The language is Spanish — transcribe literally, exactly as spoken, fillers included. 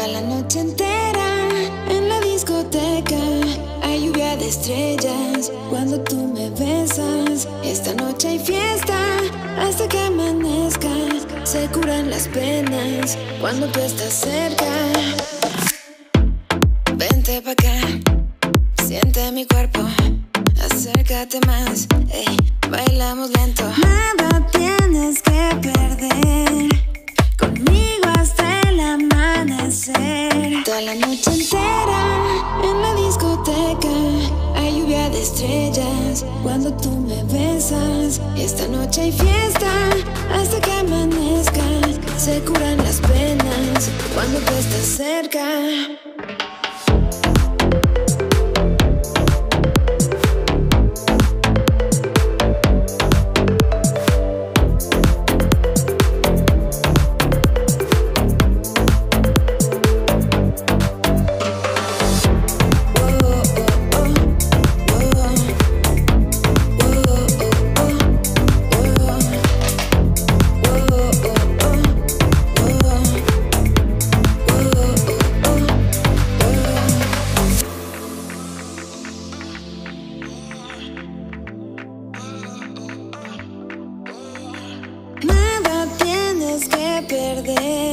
Toda la noche entera en la discoteca hay lluvia de estrellas cuando tú me besas. Esta noche hay fiesta hasta que amanezca. Se curan las penas cuando tú estás cerca. Vente pa' acá, siente mi cuerpo, acércate más, ey, bailamos lento. Nada tienes que perder, conmigo hasta el amanecer. Toda la noche entera en la discoteca hay lluvia de estrellas cuando tú me besas. Esta noche hay fiesta hasta que amanezca. Se curan las penas cuando tú estás cerca. Nada tienes que perder.